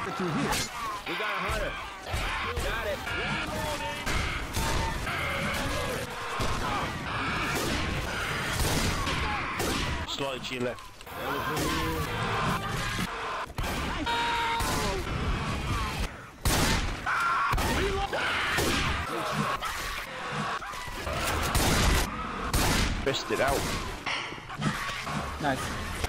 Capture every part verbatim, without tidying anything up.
Through here. We got a hunter. Got it. Slightly to your left. Best it out. Nice.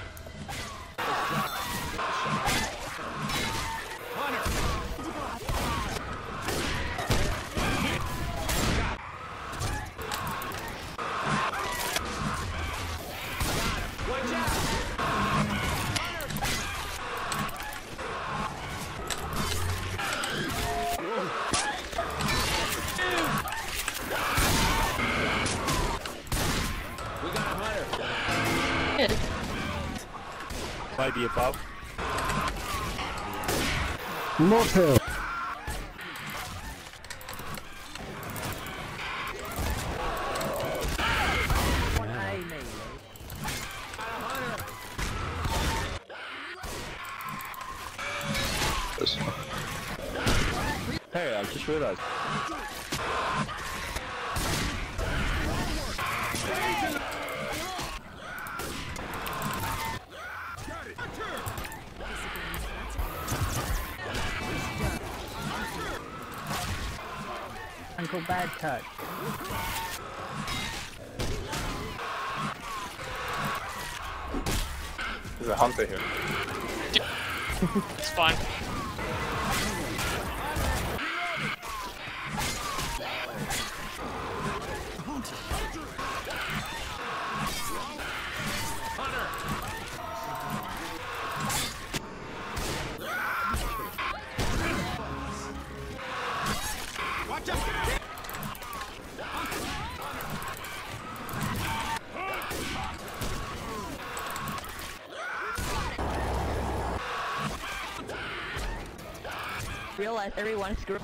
Maybe above. Motel. Hey, I just realised. Uncle Bad Touch. There's a hunter here. It's fine. Watch out! Realize everyone screwed.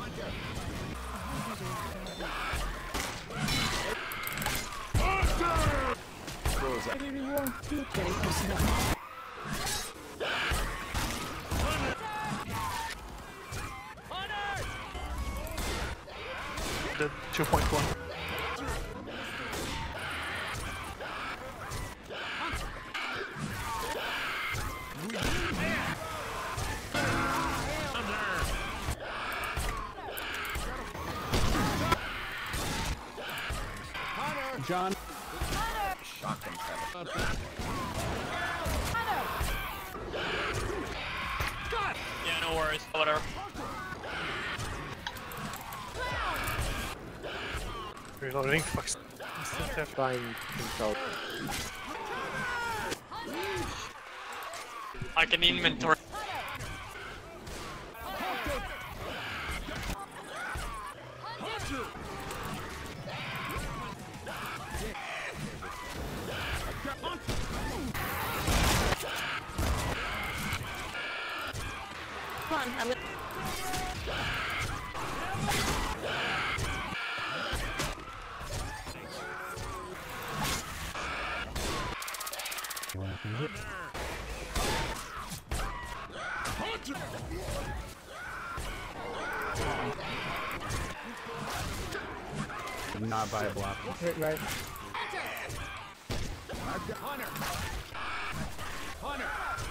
The two point one. John. Shotgun seven. Yeah, no worries. Whatever. Reloading. Fuck. Flying control. I can inventory. Come on, I'm gonna. Not viable option. Hit right. Hunter! Hunter!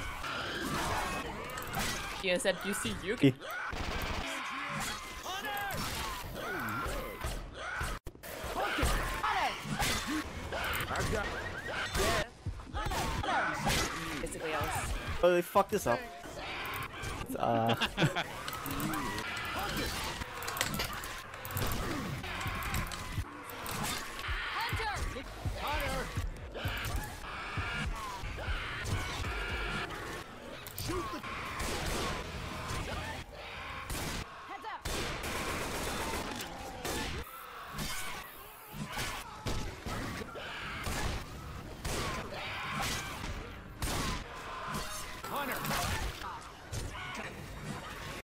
He said, "You see, you can." Basically, else. Oh, they fucked this up. Uh.